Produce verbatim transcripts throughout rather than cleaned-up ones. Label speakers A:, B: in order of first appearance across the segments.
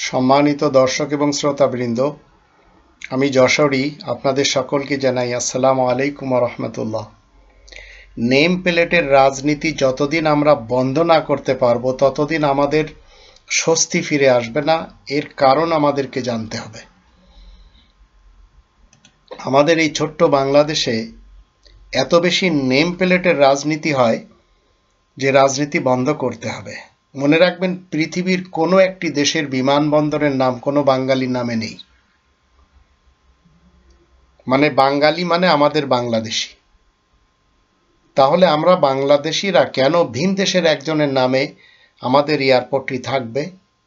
A: সম্মানিত দর্শক এবং শ্রোতাবৃন্দ, আমি যশোরী আপনাদের সকলকে জানাই আসসালামু আলাইকুম ওয়া রাহমাতুল্লাহ। নেম প্লেটের রাজনীতি যতদিন আমরা বন্ধ না করতে পারবো ততদিন আমাদের স্বস্তি ফিরে আসবে না। এর কারণ আমাদেরকে জানতে হবে। আমাদের এই ছোট্ট বাংলাদেশে এত বেশি নেম প্লেটের রাজনীতি হয় যে রাজনীতি বন্ধ করতে হবে। মনে রাখবেন, পৃথিবীর কোনো একটি দেশের বিমানবন্দরের নাম কোনো বাঙালি নামে নেই। মানে বাঙালি মানে আমাদের বাংলাদেশি। তাহলে আমরা বাংলাদেশিরা কেন ভিন দেশের একজনের নামে আমাদের এয়ারপোর্টটি থাকবে?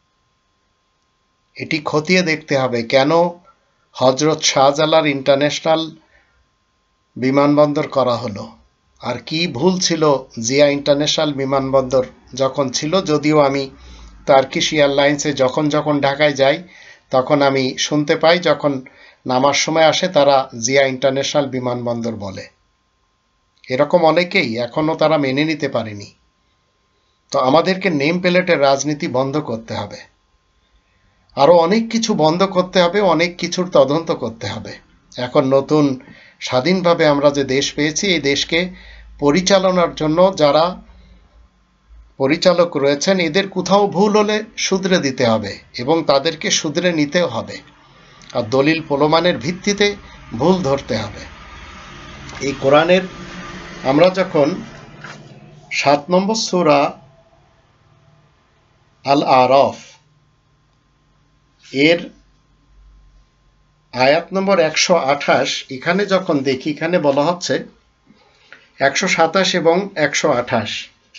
A: এটি খতিয়ে দেখতে হবে। কেন হজরত শাহজালাল ইন্টারন্যাশনাল বিমানবন্দর করা হলো, আর কি ভুল ছিল জিয়া ইন্টারন্যাশনাল বিমানবন্দর যখন ছিল? যদিও আমি টার্কিশ এয়ারলাইন্সে যখন যখন ঢাকায় যাই তখন আমি শুনতে পাই, যখন নামার সময় আসে তারা জিয়া ইন্টারন্যাশনাল বিমানবন্দর বলে। এরকম অনেকেই এখনো তারা মেনে নিতে পারেনি। তো আমাদেরকে নেম প্লেটের রাজনীতি বন্ধ করতে হবে। আরো অনেক কিছু বন্ধ করতে হবে, অনেক কিছুর তদন্ত করতে হবে। এখন নতুন স্বাধীনভাবে আমরা যে দেশ পেয়েছি, এই দেশকে পরিচালনার জন্য যারা পরিচালক রয়েছেন এদের কোথাও ভুল হলে শুধরে দিতে হবে এবং তাদেরকে শুধরে নিতেও হবে। আর দলিল প্রমাণের ভিত্তিতে ভুল ধরতে হবে। এই কোরআনের আমরা যখন সাত নম্বর সূরা আল আরাফ এর আয়াত নম্বর একশো আঠাশ এখানে যখন দেখি, এখানে বলা হচ্ছে একশো সাতাশ এবং একশো আঠাশ,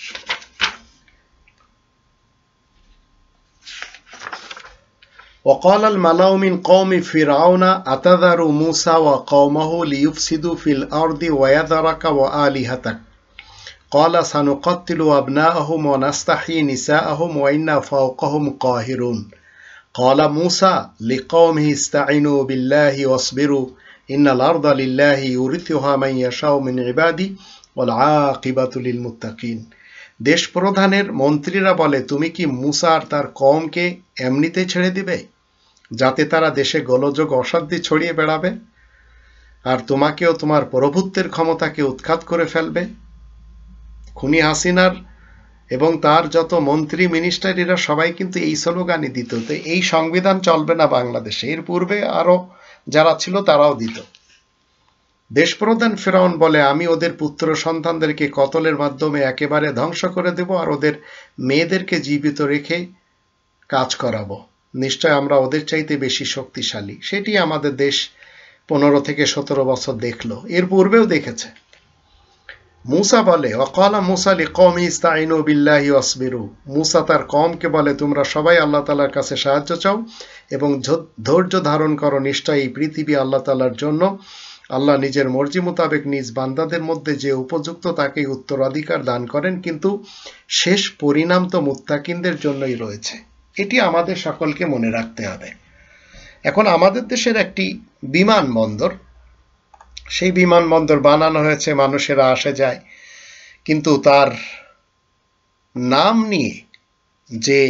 A: وقال الملأ من قوم فرعون أتذر موسى وقومه ليفسدوا في الأرض ويذرك وآلهتك قال سنقتل أبناءهم ونستحيي نساءهم وإنا فوقهم قاهرون قال موسى لقومه استعينوا بالله واصبروا إن الأرض لله يورثها من يشاء من عبادي والعاقبة للمتقين। দেশ প্রধানের মন্ত্রীরা বলে, তুমি কি মুসা আর তার কওমকে এমনিতে ছেড়ে দিবে যাতে তারা দেশে গোলযোগ অশান্তি ছড়িয়ে বেড়াবে আর তোমাকেও তোমার প্রভুত্বের ক্ষমতাকে উৎখাত করে ফেলবে? খুনি হাসিনার এবং তার যত মন্ত্রী মিনিস্টার এরা সবাই কিন্তু এই স্লোগানই দিত। তো এই সংবিধান চলবে না বাংলাদেশে। এর পূর্বে আরো যারা ছিল তারাও দিত। দেশপ্রধান ফেরাউন বলে, আমি ওদের পুত্র সন্তানদেরকে কতলের মাধ্যমে একেবারে ধ্বংস করে দেব আর ওদের মেয়েদেরকে জীবিত রেখে কাজ করাবো। নিশ্চয় আমরা ওদের চাইতে বেশি শক্তিশালী। সেটি আমাদের দেশ পনেরো থেকে সতেরো বছর দেখলো, এর পূর্বেও দেখেছে। মুসা বলে, ওয়াকালা মুসা লিকওমি ইস্তাইনু বিল্লাহি ওয়াসবিরু, মুসা তার কওমকে বলে, তোমরা সবাই আল্লাহ তাআলার কাছে সাহায্য চাও এবং ধৈর্য ধারণ করো। নিশ্চয়ই এই পৃথিবী আল্লাহ তাআলার জন্য। আল্লাহ নিজের মর্জি মোতাবেক নিজ বান্দাদের মধ্যে যে উপযুক্ত তাকেই উত্তরাধিকার দান করেন, কিন্তু শেষ পরিণাম তো মুত্তাকিনদের জন্যই রয়েছে। এটি আমাদের সকলকে মনে রাখতে হবে। এখন আমাদের দেশের একটি বিমানবন্দর, সেই বিমানবন্দর বানানো হয়েছে, মানুষেরা আসে যায়, কিন্তু তার নাম নিয়ে যে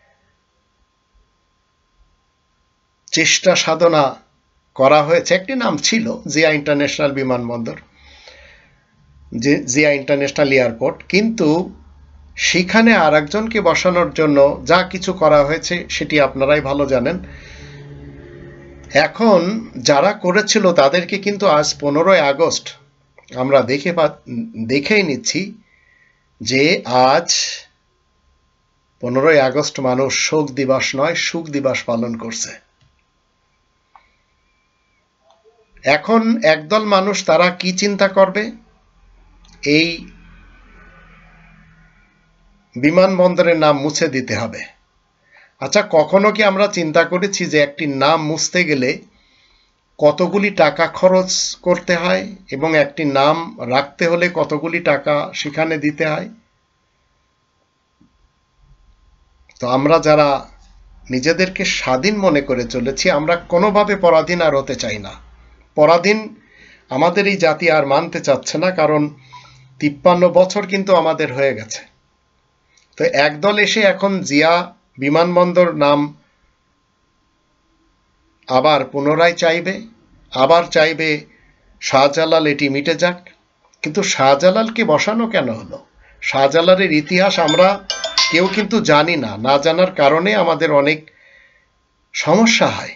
A: চেষ্টা সাধনা করা হয়েছে, একটি নাম ছিল জিয়া ইন্টারন্যাশনাল বিমানবন্দর, জিয়া ইন্টারন্যাশনাল এয়ারপোর্ট, কিন্তু সেখানে আর একজনকে বসানোর জন্য যা কিছু করা হয়েছে সেটি আপনারাই ভালো জানেন। এখন যারা করেছিল তাদেরকে কিন্তু আজ পনেরোই আগস্ট আমরা দেখে দেখেই নিচ্ছি যে আজ পনেরোই আগস্ট মানুষ শোক দিবস নয়, সুখ দিবস পালন করছে। এখন একদল মানুষ তারা কি চিন্তা করবে, এই বিমানবন্দরের নাম মুছে দিতে হবে। আচ্ছা, কখনো কি আমরা চিন্তা করেছি যে একটি নাম মুছতে গেলে কতগুলি টাকা খরচ করতে হয় এবং একটি নাম রাখতে হলে কতগুলি টাকা সেখানে দিতে হয়? তো আমরা যারা নিজেদেরকে স্বাধীন মনে করে চলেছি, আমরা কোনোভাবে পরাধীন আর হতে চাই না। পরাধীন আমাদের এই জাতি আর মানতে চাচ্ছে না, কারণ তিপ্পান্ন বছর কিন্তু আমাদের হয়ে গেছে। তো একদল এসে এখন জিয়া বিমানবন্দর নাম আবার পুনরায় চাইবে, আবার চাইবে শাহজালাল এটি মিটে যাক। কিন্তু শাহজালালকে বসানো কেন হলো? শাহজালালের ইতিহাস আমরা কেউ কিন্তু জানি না, না জানার কারণে আমাদের অনেক সমস্যা হয়।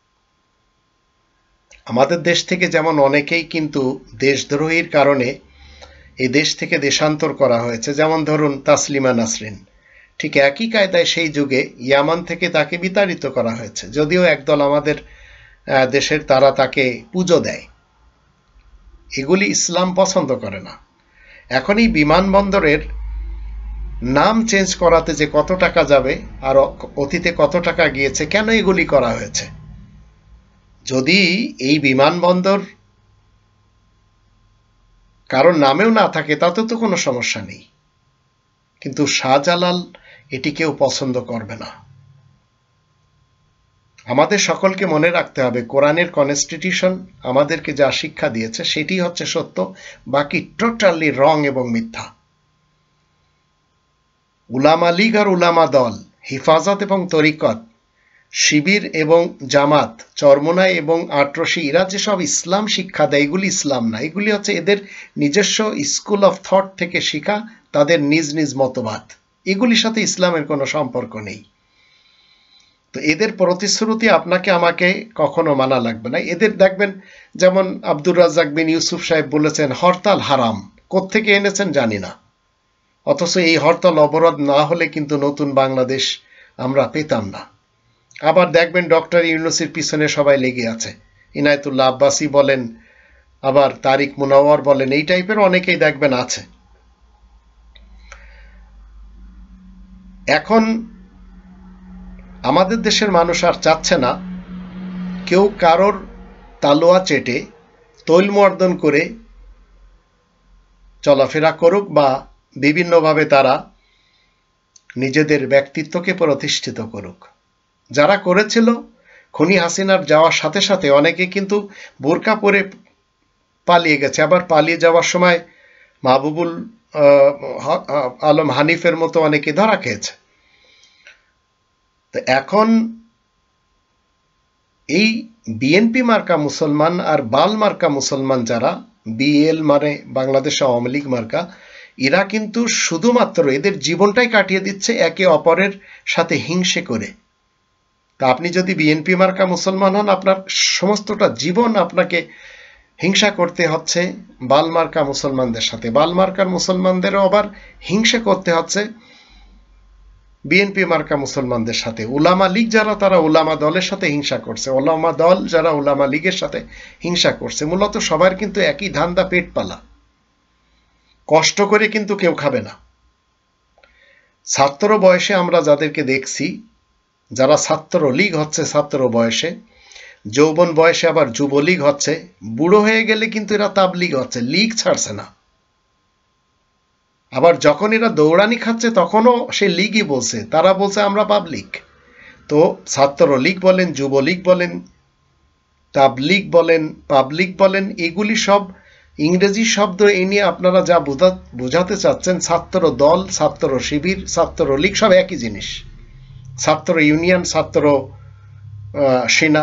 A: আমাদের দেশ থেকে যেমন অনেকেই কিন্তু দেশদ্রোহীর কারণে এই দেশ থেকে দেশান্তর করা হয়েছে, যেমন ধরুন তাসলিমা নাসরিন, ঠিক একই কায়দায় সেই যুগে ইয়ামান থেকে তাকে বিতাড়িত করা হয়েছে, যদিও একদল আমাদের দেশের তারা তাকে পুজো দেয়। এগুলি ইসলাম পছন্দ করে না। এখন এই বিমানবন্দরের নাম চেঞ্জ করাতে যে কত টাকা যাবে আর অতীতে কত টাকা গিয়েছে, কেন এগুলি করা হয়েছে? যদি এই বিমানবন্দর কারোর নামেও না থাকে তাতে তো কোনো সমস্যা নেই, কিন্তু শাহজালাল এটি কেউ পছন্দ করবে না। আমাদের সকলকে মনে রাখতে হবে, কোরআনের কনস্টিটিউশন আমাদেরকে যা শিক্ষা দিয়েছে সেটি হচ্ছে সত্য, বাকি টোটালি রং এবং মিথ্যা। উলামা লীগ আর উলামা দল, হিফাজত এবং তরিকত, শিবির এবং জামাত, চরমোনাই এবং আটরশি, এরা যেসব ইসলাম শিক্ষা দেয় এগুলি ইসলাম না। এগুলি হচ্ছে এদের নিজস্ব স্কুল অফ থট থেকে শিখা, তাদের নিজ নিজ মতবাদ। এগুলির সাথে ইসলামের কোনো সম্পর্ক নেই। তো এদের প্রতিশ্রুতি আপনাকে আমাকে কখনো মানা লাগবে না। এদের দেখবেন, যেমন আব্দুর রাজ্জাক বিন ইউসুফ সাহেব বলেছেন হরতাল হারাম, কোত্থেকে এনেছেন জানি না, অথচ এই হরতাল অবরোধ না হলে কিন্তু নতুন বাংলাদেশ আমরা পেতাম না। আবার দেখবেন ডক্টর ইউনূসের পিছনে সবাই লেগে আছে, ইনায়েতুল্লাহ আব্বাসী বলেন, আবার তারিক মুনাওয়ার বলেন, এই টাইপের অনেকেই দেখবেন আছে। এখন আমাদের দেশের মানুষ আর চাচ্ছে না কেউ কারোর তালোয়া চেটে তৈলমর্দন করে চলাফেরা করুক বা বিভিন্নভাবে তারা নিজেদের ব্যক্তিত্বকে প্রতিষ্ঠিত করুক। যারা করেছিল, খুনি হাসিনার যাওয়ার সাথে সাথে অনেকে কিন্তু বোরকা পরে পালিয়ে গেছে, আবার পালিয়ে যাওয়ার সময় মাহবুবুল আলম হানিফের মতো অনেকে ধরা খেয়েছে। তো এখন এই বিএনপি মার্কা মুসলমান আর বাল মার্কা মুসলমান, যারা বিএল মানে বাংলাদেশ আওয়ামী লীগ মার্কা, এরা কিন্তু শুধুমাত্র এদের জীবনটাই কাটিয়ে দিচ্ছে একে অপরের সাথে হিংসে করে। তা আপনি যদি বিএনপি মার্কা মুসলমান হন, আপনার সমস্তটা জীবন আপনাকে হিংসা করতে হচ্ছে বাল মার্কা মুসলমানদের সাথে, বাল মার্কার মুসলমানদেরও আবার হিংসা করতে হচ্ছে বিএনপি মার্কা মুসলমানদের সাথে। উলামা লীগ যারা, তারা উলামা দলের সাথে হিংসা করছে, উলামা দল যারা উলামা লীগের সাথে হিংসা করছে। মূলত সবার কিন্তু একই ধান্দা, পেট পালা। কষ্ট করে কিন্তু কেউ খাবে না। ছাত্র বয়সে আমরা যাদেরকে দেখছি, যারা ছাত্র লীগ হচ্ছে ছাত্র বয়সে, যৌবন বয়সে আবার যুবলীগ হচ্ছে, বুড়ো হয়ে গেলে কিন্তু এরা তাবলীগ হচ্ছে, লীগ ছাড়ছে না। আবার যখন এরা দৌড়ানি খাচ্ছে তখনও সে লীগই বলছে, তারা বলছে আমরা পাবলিক। তো ছাত্র লীগ বলেন, যুবলীগ বলেন, তাবলীগ বলেন, পাবলিক বলেন, এগুলি সব ইংরেজি শব্দ। এ নিয়ে আপনারা যা বোঝাতে চাচ্ছেন, ছাত্র দল, ছাত্র শিবির, ছাত্র লীগ সব একই জিনিস, ছাত্র ইউনিয়ন, ছাত্র সেনা।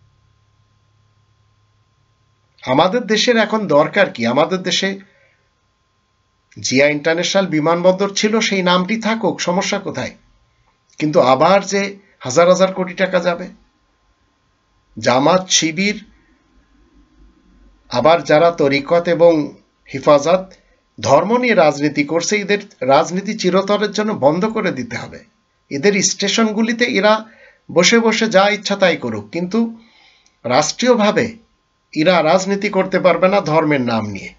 A: আমাদের দেশের এখন দরকার কি? আমাদের দেশে জিয়া ইন্টারন্যাশনাল বিমানবন্দর ছিল, সেই নামটি থাকুক, সমস্যা কোথায়? কিন্তু আবার যে হাজার হাজার কোটি টাকা যাবে, জামাত, শিবির, আবার যারা তরিকত এবং হিফাজত ধর্ম নিয়ে রাজনীতি করছে, এদের রাজনীতি চিরতরের জন্য বন্ধ করে দিতে হবে। এদের স্টেশনগুলিতে এরা বসে বসে যা ইচ্ছা তাই করুক, কিন্তু রাষ্ট্রীয়ভাবে এরা রাজনীতি করতে পারবে না ধর্মের নাম নিয়ে।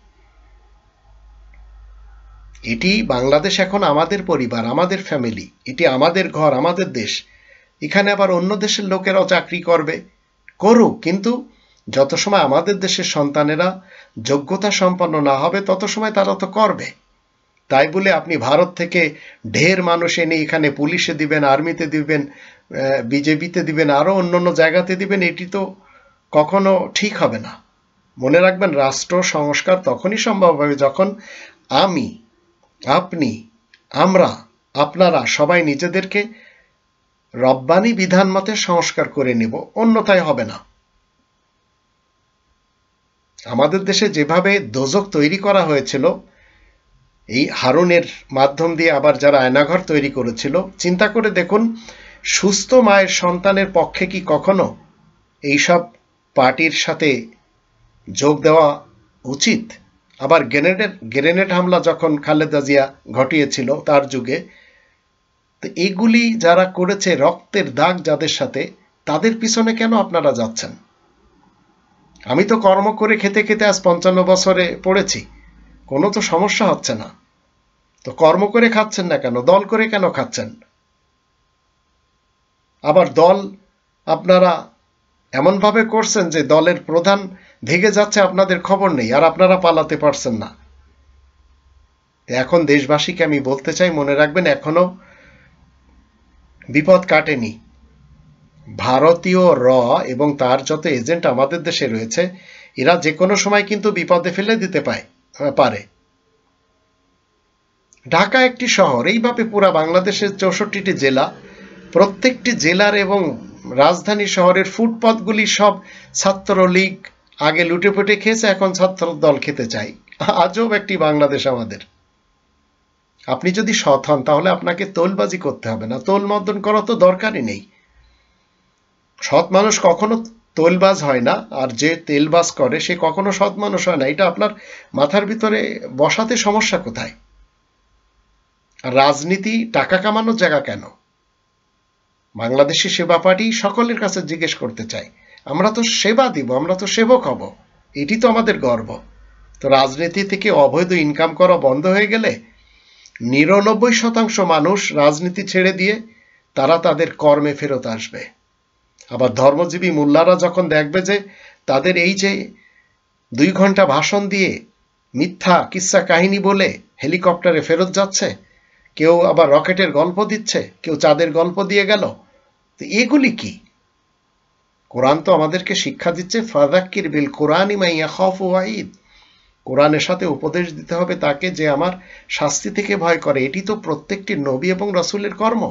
A: এটি বাংলাদেশ এখন আমাদের পরিবার, আমাদের ফ্যামিলি, এটি আমাদের ঘর, আমাদের দেশ। এখানে আবার অন্য দেশের লোকেরাও চাকরি করবে, করুক, কিন্তু যত সময় আমাদের দেশের সন্তানেরা যোগ্যতা সম্পন্ন না হবে তত সময় তারা তো করবে। তাই বলে আপনি ভারত থেকে ঢের মানুষ এনে এখানে পুলিশে দিবেন, আর্মিতে দিবেন, বিজেপিতে দিবেন, আরো অন্যান্য জায়গাতে দিবেন, এটি তো কখনো ঠিক হবে না। মনে রাখবেন, রাষ্ট্র সংস্কার তখনই সম্ভব হবে যখন আমি, আপনি, আমরা, আপনারা সবাই নিজেদেরকে রব্বানি বিধান মতে সংস্কার করে নেব, অন্যথায় হবে না। আমাদের দেশে যেভাবে দোজক তৈরি করা হয়েছিল এই হারুনের মাধ্যম দিয়ে, আবার যারা আয়নাঘর তৈরি করেছিল, চিন্তা করে দেখুন সুস্থ মায়ের সন্তানের পক্ষে কি কখনো এইসব পার্টির সাথে যোগ দেওয়া উচিত? আবার গ্রেনেডের গ্রেনেড হামলা যখন খালেদা জিয়া ঘটিয়েছিল তার যুগে, তো এগুলি যারা করেছে, রক্তের দাগ যাদের সাথে, তাদের পিছনে কেন আপনারা যাচ্ছেন? আমি তো কর্ম করে খেতে খেতে আজ পঞ্চান্ন বছরে পড়েছি, কোনো তো সমস্যা হচ্ছে না। তো কর্ম করে খাচ্ছেন না কেন? দল করে কেন খাচ্ছেন? আবার দল আপনারা এমনভাবে করছেন যে দলের প্রধান ভেগে যাচ্ছে, আপনাদের খবর নেই, আর আপনারা পালাতে পারছেন না। এখন দেশবাসীকে আমি বলতে চাই, মনে রাখবেন এখনো বিপদ কাটেনি। ভারতীয় র এবং তার যত এজেন্ট আমাদের দেশে রয়েছে, এরা যে কোনো সময় কিন্তু বিপদে ফেলে দিতে পারে। ঢাকা একটি শহর, এইভাবে পুরা বাংলাদেশের চৌষট্টিটি জেলা, প্রত্যেকটি জেলার এবং রাজধানী শহরের ফুটপাতগুলি সব ছাত্রলীগ আগে লুটেপুটে খেয়েছে, এখন ছাত্র দল খেতে চাই। আজব একটি বাংলাদেশ আমাদের। আপনি যদি সৎ হন তাহলে আপনাকে তোলবাজি করতে হবে না, তোল মর্দন করা তো দরকারই নেই। সৎ মানুষ কখনো তোলবাজ হয় না, আর যে তেলবাজ করে সে কখনো সৎ মানুষ হয় না। এটা আপনার মাথার ভিতরে বসাতে সমস্যা কোথায়? আর রাজনীতি টাকা কামানোর জায়গা কেন? বাংলাদেশি সেবা পার্টি সকলের কাছে জিজ্ঞেস করতে চাই, আমরা তো সেবা দিব, আমরা তো সেবক হব, এটি তো আমাদের গর্ব। তো রাজনীতি থেকে অবৈধ ইনকাম করা বন্ধ হয়ে গেলে নিরানব্বই শতাংশ মানুষ রাজনীতি ছেড়ে দিয়ে তারা তাদের কর্মে ফেরত আসবে। আবার ধর্মজীবী মোল্লারা যখন দেখবে যে তাদের এই যে দুই ঘন্টা ভাষণ দিয়ে মিথ্যা কিস্সা কাহিনী বলে হেলিকপ্টারে ফেরত যাচ্ছে, কেউ আবার রকেটের গল্প দিচ্ছে, কেউ চাঁদের গল্প দিয়ে গেল, তো এগুলি কি? কোরআন তো আমাদেরকে শিক্ষা দিচ্ছে, ফাযাক্কির বিল কোরআনি মা ইয়াখাফু ওয়াঈদ। কোরআনের সাথে উপদেশ দিতে হবে তাকে যে আমার শাস্তি থেকে ভয় করে। এটি তো প্রত্যেকটি নবী এবং রাসূলের কর্ম।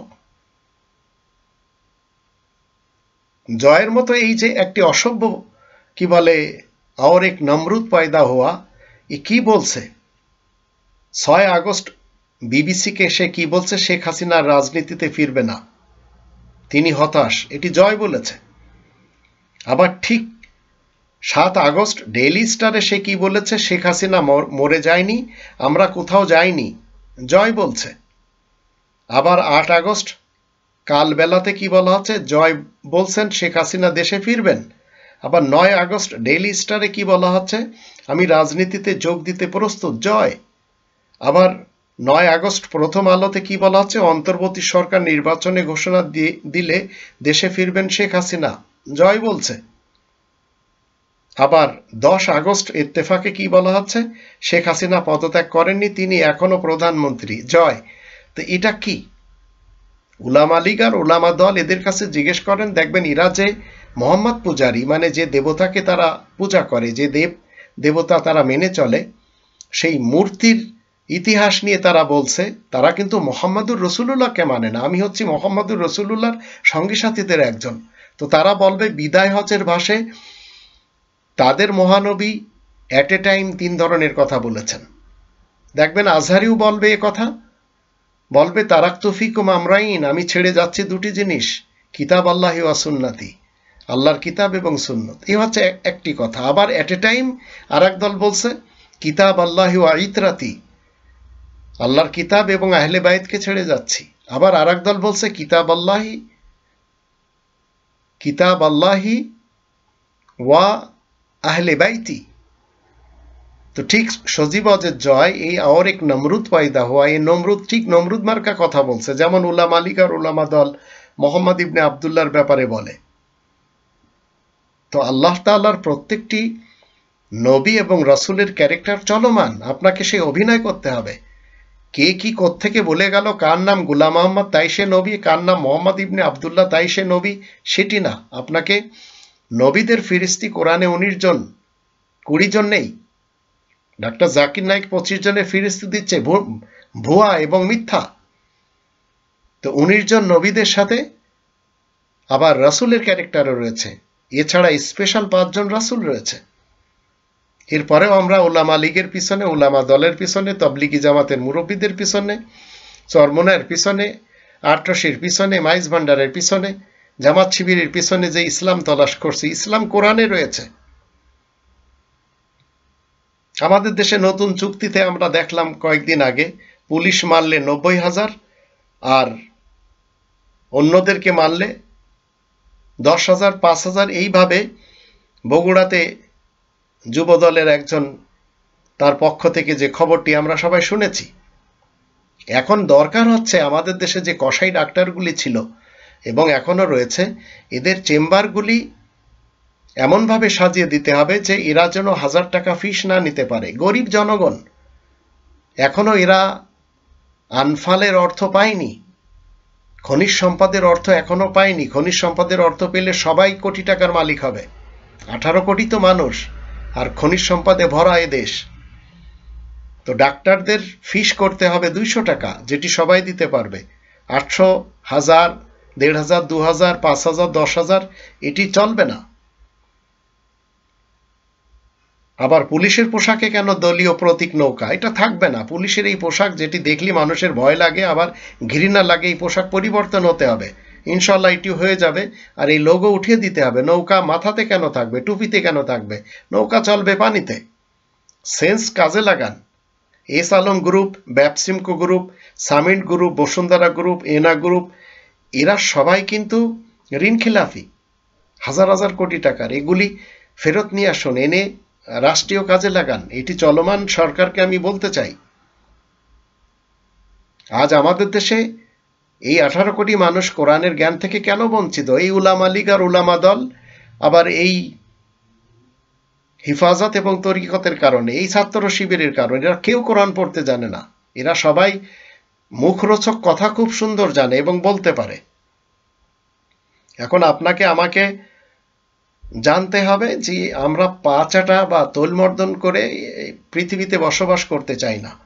A: জয়ের মতো এই যে একটি অসভ্য, কি বলে, और एक नमरूद पैदा हुआ, এ কি বলছে? ছয় আগস্ট বিবিসিকে সে কি বলছে? শেখ হাসিনার রাজনীতিতে ফিরবে না, তিনি হতাশ, এটি জয় বলেছে। আবার ঠিক সাত আগস্ট ডেইলি স্টারে সে কি বলেছে? শেখ হাসিনা মরে যায়নি, আমরা কোথাও যাইনি, জয় বলছে। আবার আট আগস্ট কাল বেলাতে কি বলা হচ্ছে? জয় বলছেন শেখ হাসিনা দেশে ফিরবেন। আবার নয় আগস্ট ডেইলি স্টারে কি বলা হচ্ছে? আমি রাজনীতিতে যোগ দিতে প্রস্তুত, জয়। আবার নয় আগস্ট প্রথম আলোতে কি বলা হচ্ছে? অন্তর্বর্তী সরকার নির্বাচনে ঘোষণা দিলে দেশে ফিরবেন শেখ হাসিনা, জয় বলছে। আবার দশ আগস্ট ইত্তেফাকে কি বলা হচ্ছে? শেখ হাসিনা পদত্যাগ করেননি, তিনি এখনো প্রধানমন্ত্রী, জয়। তো এটা কি? উলামা লীগ আর উলামা দল, এদের কাছে জিজ্ঞেস করেন, দেখবেন এরা যে মোহাম্মদ পূজারী, মানে যে দেবতাকে তারা পূজা করে, যে দেব দেবতা তারা মেনে চলে, সেই মূর্তির ইতিহাস নিয়ে তারা বলছে তারা কিন্তু মোহাম্মদুর রসুল্লাহকে মানে না। আমি হচ্ছি মোহাম্মদুর রসুল্লাহর সঙ্গী সাথীদের একজন। তো তারা বলবে বিদায় হজের ভাষে তাদের মহানবী অ্যাট এ টাইম তিন ধরনের কথা বলেছেন। দেখবেন আজহারিও বলবে এ কথা, বলবে তারাকতু ফিকুম আমরাইন, আমি ছেড়ে যাচ্ছি দুটি জিনিস, কিতাব আল্লাহি ওয়া সুন্নতি, আল্লাহর কিতাব এবং সুন্নত। এই হচ্ছে একটি কথা। আবার অ্যাট এ টাইম আর এক দল বলছে কিতাব আল্লাহি ওয়া ইতরাতি, আল্লাহর কিতাব এবং আহলে বাইতকে ছেড়ে যাচ্ছি। আবার আর এক দল বলছে কিতাব আল্লাহি কিতাব আল্লাহি ওয়া আহলে বাইতি। তো ঠিক সজীব অজের জয়, এই আর এক নমরুদ পয়দা হওয়া, এই নমরুদ ঠিক নমরুদ মার্কা কথা বলছে, যেমন উলামা লীগ আর উলামা দল মোহাম্মদ ইবনে আবদুল্লাহর ব্যাপারে বলে। তো আল্লাহ তাআলার প্রত্যেকটি নবী এবং রাসূলের ক্যারেক্টার চলমান, আপনাকে সে অভিনয় করতে হবে। কে কি কোত্থেকে বলে গেল, কার নাম গোলাম মোহাম্মদ তাই সে নবী, কার নাম মোহাম্মদ ইবনে আবদুল্লাহ তাই সে নবী, সেটি না। আপনাকে নবীদের ফিরিস্তি কোরআনে উনিশ জন, কুড়ি জন নেই। ডাক্তার জাকির নাইক পঁচিশ জনের ফিরিস্তি দিচ্ছে, ভুয়া এবং মিথ্যা। তো উনিশ জন নবীদের সাথে আবার রাসূলের ক্যারেক্টারও রয়েছে, এছাড়া স্পেশাল পাঁচজন রাসূল রয়েছে। এরপরেও আমরা উলামা লীগের পিছনে, উলামা দলের পিছনে, তবলিগি জামাতের মুরব্বীদের পিছনে, চরমোনার পিছনে, আটরশির পিছনে, মাইজ ভান্ডারের পিছনে, জামাত শিবিরের পিছনে যে ইসলাম তলাশ করছি, ইসলাম কোরআনে রয়েছে। আমাদের দেশে নতুন চুক্তিতে আমরা দেখলাম কয়েকদিন আগে, পুলিশ মারলে নব্বই হাজার আর অন্যদেরকে মারলে দশ হাজার, পাঁচ হাজার, এইভাবে বগুড়াতে যুবদলের একজন, তার পক্ষ থেকে যে খবরটি আমরা সবাই শুনেছি। এখন দরকার হচ্ছে আমাদের দেশে যে কসাই ডাক্তারগুলি ছিল এবং এখনো রয়েছে, এদের চেম্বারগুলি এমনভাবে সাজিয়ে দিতে হবে যে এরা যেন হাজার টাকা ফিস না নিতে পারে। গরিব জনগণ, এখনো এরা আনফালের অর্থ পায়নি, খনিজ সম্পদের অর্থ এখনো পায়নি। খনিজ সম্পদের অর্থ পেলে সবাই কোটি টাকার মালিক হবে। আঠারো কোটি তো মানুষ, আর খনিজ সম্পদে ভরা এ দেশ। তো ডাক্তারদের ফিস করতে হবে দুইশো টাকা, যেটি সবাই দিতে পারবে। আটশো, হাজার, দেড় হাজার, দু হাজার, পাঁচ হাজার, দশ হাজার, এটি চলবে না। আবার পুলিশের পোশাকে কেন দলীয় প্রতীক নৌকা? এটা থাকবে না। পুলিশের এই পোশাক যেটি দেখলে মানুষের ভয় লাগে, আবার ঘৃণা লাগে, এই পোশাক পরিবর্তন হতে হবে। ইনশাল্লাহ এটি হয়ে যাবে। আর এই লোগো উঠিয়ে দিতে হবে। নৌকা মাথাতে কেন থাকবে, টুপিতে কেন থাকবে? নৌকা চলবে পানিতে। সেন্স কাজে লাগান। S Alam group, Beximco group, summit group, Bashundhara group, Ena group, এরা সবাই কিন্তু ঋণ খিলাফি, হাজার হাজার কোটি টাকার। এগুলি ফেরত নিয়ে আসুন, এনে রাষ্ট্রীয় কাজে লাগান। এটি চলমান সরকারকে আমি বলতে চাই। আজ আমাদের দেশে এই আঠারো কোটি মানুষ কোরআনের জ্ঞান থেকে কেন বঞ্চিত? এই উলামা লীগ আর উলামা দল, আবার এই হিফাজত এবং তরিকতের কারণে, এই ছাত্র শিবিরের কারণে। এরা কেউ কোরআন পড়তে জানে না। এরা সবাই মুখরোচক কথা খুব সুন্দর জানে এবং বলতে পারে। এখন আপনাকে আমাকে জানতে হবে যে আমরা পা চাটা বা তোলমর্দন করে পৃথিবীতে বসবাস করতে চাই না।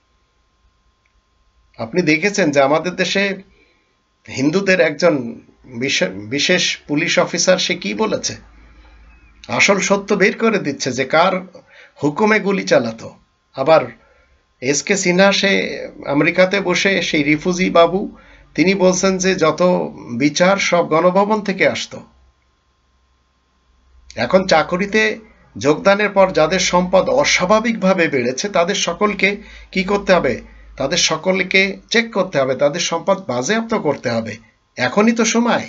A: আপনি দেখেছেন যে আমাদের দেশে হিন্দুদের একজন বিশেষ পুলিশ অফিসার, সে কি বলেছে? আসল সত্য বের করে দিচ্ছে যে কার হুকুমে গুলি চালাতো। আবার এস কে সিনহা, সে আমেরিকাতে বসে, সেই রিফিউজি বাবু, তিনি বলছেন যে যত বিচার সব গণভবন থেকে আসতো। এখন চাকরিতে যোগদানের পর যাদের সম্পদ অস্বাভাবিকভাবে বেড়েছে, তাদের সকলকে কি করতে হবে? তাদের সকলকে চেক করতে হবে, তাদের সম্পদ বাজেয়াপ্ত করতে হবে। এখনই তো সময়।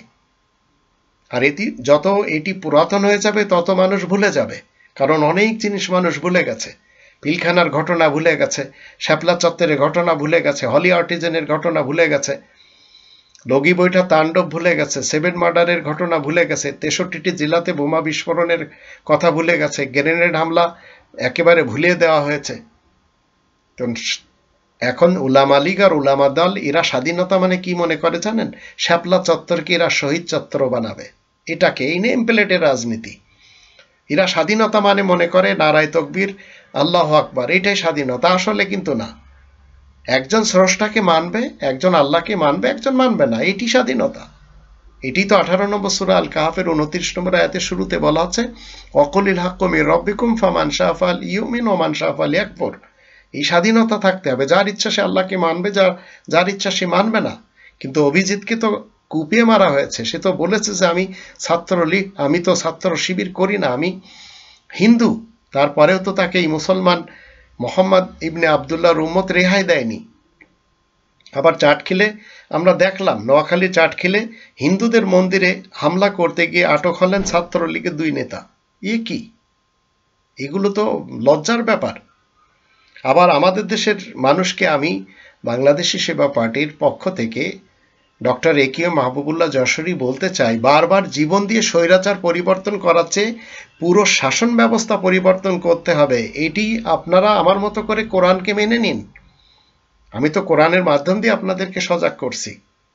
A: আর এটি যত এটি পুরাতন হয়ে যাবে, তত মানুষ ভুলে যাবে। কারণ অনেক জিনিস মানুষ ভুলে গেছে। পিলখানার ঘটনা ভুলে গেছে, শ্যাপলা চত্বরের ঘটনা ভুলে গেছে, হলি আর্টিজেনের ঘটনা ভুলে গেছে, লগি বইটা তাণ্ডব ভুলে গেছে, সেভেন মার্ডারের ঘটনা ভুলে গেছে, তেষট্টিটি জেলাতে বোমা বিস্ফোরণের কথা ভুলে গেছে, গ্রেনেড হামলা একেবারে ভুলিয়ে দেওয়া হয়েছে। তো এখন উলামা লীগ আর উলামা দল, এরা স্বাধীনতা মানে কি মনে করে জানেন? শ্যাপলা চত্বরকে এরা শহীদ চত্বর বানাবে। এটাকে এই নেম প্লেটের রাজনীতি। এরা স্বাধীনতা মানে মনে করে নারায়ে তাকবীর, আল্লাহু আকবার, এটাই স্বাধীনতা। আসলে কিন্তু না। একজন স্রষ্টাকে মানবে, একজন আল্লাহকে মানবে, একজন মানবে না। এটি স্বাধীনতা। এটি তো আঠারো নম্বর সূরা আল কাহাফের উনত্রিশ নম্বর আয়াতের শুরুতে বলা আছে, ওয়াকুলিল হাক্কু মির রাব্বিকুম ফামান শাআ ফালইউমিন ওয়া মান শাআ ফালইয়াকফুর। এই স্বাধীনতা থাকতে হবে। যার ইচ্ছা সে আল্লাহকে মানবে, যার যার ইচ্ছা সে মানবে না। কিন্তু অভিজিৎকে তো কুপিয়ে মারা হয়েছে। সে তো বলেছে যে আমি ছাত্রলীগ, আমি তো ছাত্র শিবির করি না, আমি হিন্দু। তারপরেও তো তাকে এই মুসলমান মোহাম্মদ ইবনে আবদুল্লাহর উম্মত রেহাই দেয়নি। আবার চাটখিলে আমরা দেখলাম, নোয়াখালী চাটখিলে হিন্দুদের মন্দিরে হামলা করতে গিয়ে আটক হলেন ছাত্রলীগের দুই নেতা। এ কি? এগুলো তো লজ্জার ব্যাপার। আবার আমাদের দেশের মানুষকে আমি বাংলাদেশি সেবা পার্টির পক্ষ থেকে doctor A K M Mahbubullah Jashori বলতে চাই, বারবার জীবন দিয়ে স্বৈরাচার পরিবর্তন করার চেয়ে পুরো শাসন ব্যবস্থা পরিবর্তন করতে হবে। এটি আপনারা আমার মতো করে কোরআনকে মেনে নিন। আমি তো কোরআনের মাধ্যম দিয়ে আপনাদেরকে সজাগ করছি।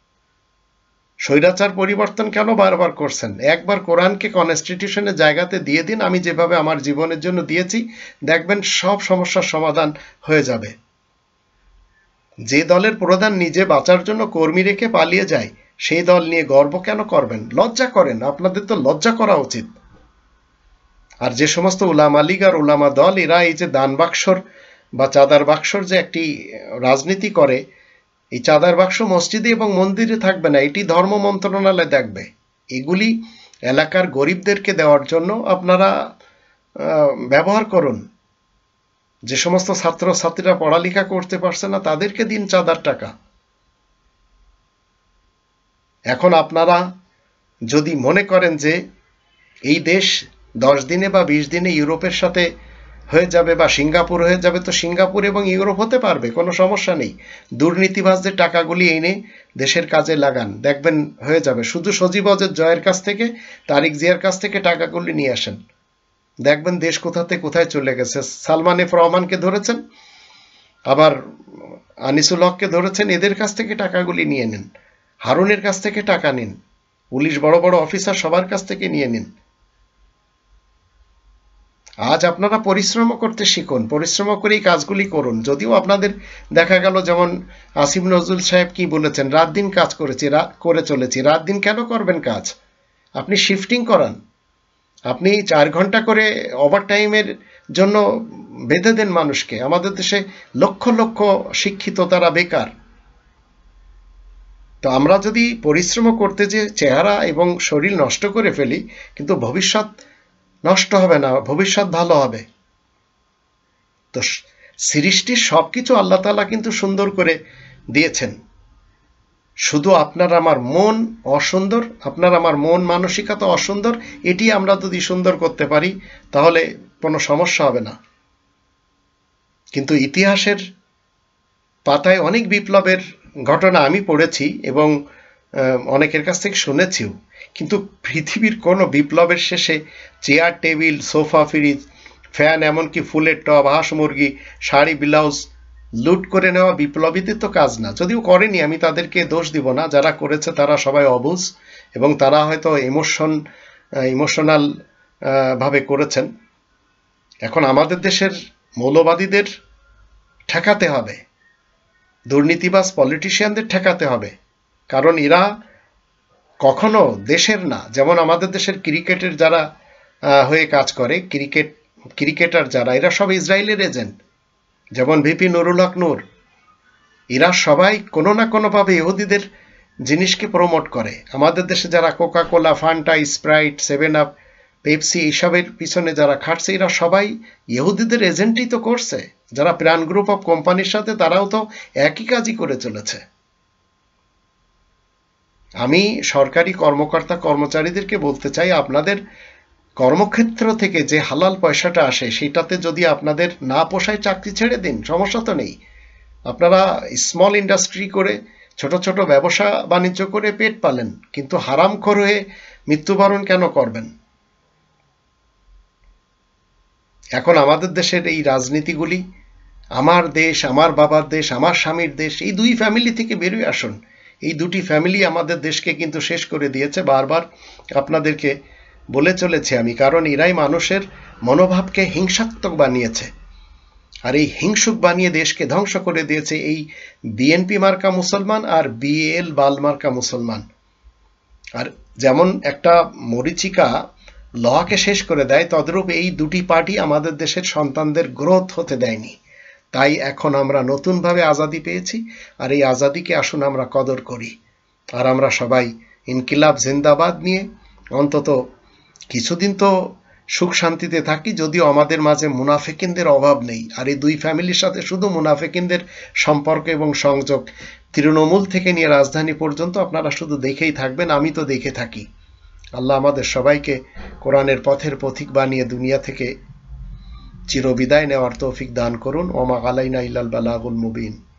A: স্বৈরাচার পরিবর্তন কেন বারবার করছেন? একবার কোরআনকে কনস্টিটিউশনের জায়গাতে দিয়ে দিন, আমি যেভাবে আমার জীবনের জন্য দিয়েছি, দেখবেন সব সমস্যার সমাধান হয়ে যাবে। যে দলের প্রধান নিজে বাঁচার জন্য কর্মী রেখে পালিয়ে যায়, সেই দল নিয়ে গর্ব কেন করবেন? লজ্জা করেন, আপনাদের তো লজ্জা করা উচিত। আর যে সমস্ত উলামা লীগ আর উলামা দল এরা এই যে দান বাক্সর বা চাঁদার বাক্সর যে একটি রাজনীতি করে, এই চাঁদার বাক্স মসজিদে এবং মন্দিরে থাকবে না, এটি ধর্ম মন্ত্রণালয় দেখবে। এগুলি এলাকার গরিবদেরকে দেওয়ার জন্য আপনারা ব্যবহার করুন। যে সমস্ত ছাত্র ছাত্রীরা পড়ালেখা করতে পারছে না তাদেরকে দিন চাঁদার টাকা। এখন আপনারা যদি মনে করেন যে এই দেশ দশ দিনে বা বিশ দিনে ইউরোপের সাথে হয়ে যাবে বা সিঙ্গাপুর হয়ে যাবে, তো সিঙ্গাপুর এবং ইউরোপ হতে পারবে, কোনো সমস্যা নেই। দুর্নীতিবাজদের টাকাগুলি এনে দেশের কাজে লাগান, দেখবেন হয়ে যাবে। শুধু সজীব ওয়াজেদ জয়ের কাছ থেকে, তারিক জিয়ার কাছ থেকে টাকাগুলি নিয়ে আসেন, দেখবেন দেশ কোথাতে কোথায় চলে গেছে। সালমান এফ রহমানকে ধরেছেন, আবার আনিসুল হককে ধরেছেন, এদের কাছ থেকে টাকাগুলি নিয়ে নিন। হারুনের কাছ থেকে টাকা নিন, পুলিশ বড় বড় অফিসার সবার কাছ থেকে নিয়ে নিন। আজ আপনারা পরিশ্রম করতে শিখুন, পরিশ্রম করেই কাজগুলি করুন। যদিও আপনাদের দেখা গেল, যেমন আসিফ নজরুল সাহেব কি বলেছেন, রাত দিন কাজ করেছি, করে চলেছি। রাত দিন কেন করবেন কাজ? আপনি শিফটিং করান, আপনি চার ঘন্টা করে ওভারটাইমের জন্য বেঁধে দেন মানুষকে। আমাদের দেশে লক্ষ লক্ষ শিক্ষিত তারা বেকার। তো আমরা যদি পরিশ্রম করতে যে চেহারা এবং শরীর নষ্ট করে ফেলি, কিন্তু ভবিষ্যৎ নষ্ট হবে না, ভবিষ্যৎ ভালো হবে। তো সৃষ্টির সবকিছু আল্লাহ তাআলা কিন্তু সুন্দর করে দিয়েছেন, শুধু আপনার আমার মন অসুন্দর, আপনার আমার মন মানসিকতা অসুন্দর। এটি আমরা যদি সুন্দর করতে পারি তাহলে কোনো সমস্যা হবে না। কিন্তু ইতিহাসের পাতায় অনেক বিপ্লবের ঘটনা আমি পড়েছি এবং অনেকের কাছ থেকে শুনেছিও, কিন্তু পৃথিবীর কোনো বিপ্লবের শেষে chair table sofa fridge fan এমনকি ফুলের টব হাঁস মুরগি শাড়ি ব্লাউজ লুট করে নেওয়া বিপ্লবীদের তো কাজ না। যদিও করেনি, আমি তাদেরকে দোষ দিব না, যারা করেছে তারা সবাই অবুঝ এবং তারা হয়তো ইমোশন ইমোশনাল ভাবে করেছেন। এখন আমাদের দেশের মৌলবাদীদের ঠেকাতে হবে, দুর্নীতিবাজ পলিটিশিয়ানদের ঠেকাতে হবে, কারণ এরা কখনো দেশের না। যেমন আমাদের দেশের ক্রিকেটের যারা হয়ে কাজ করে, ক্রিকেট ক্রিকেটার যারা, এরা সব ইসরায়েলের এজেন্ট। যেমন ভিপি নুরুল হক নূর, এরা সবাই কোনো না কোনোভাবে ইহুদিদের জিনিসকে প্রমোট করে। আমাদের দেশে যারা Coca Cola Fanta Sprite seven up Pepsi এইসবের পিছনে যারা খাটছে, এরা সবাই ইহুদিদের এজেন্টই তো করছে। যারা প্রাণ গ্রুপ অফ কোম্পানির সাথে, তারাও তো একই কাজই করে চলেছে। আমি সরকারি কর্মকর্তা কর্মচারীদেরকে বলতে চাই, আপনাদের কর্মক্ষেত্র থেকে যে হালাল পয়সাটা আসে সেটাতে যদি আপনাদের না পোষায় চাকরি ছেড়ে দিন, সমস্যা তো নেই। আপনারা স্মল ইন্ডাস্ট্রি করে ছোট ছোট ব্যবসা বাণিজ্য করে পেট পালেন, কিন্তু হারামখোর হয়ে মৃত্যুবরণ কেন করবেন? এখন আমাদের দেশের এই রাজনীতিগুলি, আমার দেশ, আমার বাবার দেশ, আমার স্বামীর দেশ, এই দুই ফ্যামিলি থেকে বেরিয়ে আসুন। এই দুটি ফ্যামিলি আমাদের দেশকে কিন্তু শেষ করে দিয়েছে। বারবার আপনাদেরকে বলে চলেছি আমি, কারণ এরাই মানুষের মনোভাবকে হিংসাত্মক বানিয়েছে, আর এই হিংসুক বানিয়ে দেশকে ধ্বংস করে দিয়েছে এই বিএনপি মার্কা মুসলমান আর বিএল বাল মার্কা মুসলমান। আর যেমন একটা মরিচিকা লোহাকে শেষ করে দেয়, তদ্রূপ এই দুটি পার্টি আমাদের দেশের সন্তানদের গ্রোথ হতে দেয়নি। তাই এখন আমরা নতুনভাবে আজাদি পেয়েছি, আর এই আজাদিকে আসুন আমরা কদর করি। আর আমরা সবাই ইনকিলাব জিন্দাবাদ নিয়ে অন্তত কিছুদিন তো সুখ শান্তিতে থাকি। যদিও আমাদের মাঝে মুনাফিকিনদের অভাব নেই, আর এই দুই ফ্যামিলির সাথে শুধু মুনাফিকিনদের সম্পর্ক এবং সংযোগ, তৃণমূল থেকে নিয়ে রাজধানী পর্যন্ত আপনারা শুধু দেখেই থাকবেন, আমি তো দেখে থাকি। আল্লাহ আমাদের সবাইকে কোরআনের পথের পথিক বানিয়ে দুনিয়া থেকে চিরবিদায় নেওয়ার তৌফিক দান করুন। ওমা আলাইনা ইল্লাল বালাগুল মুবিন।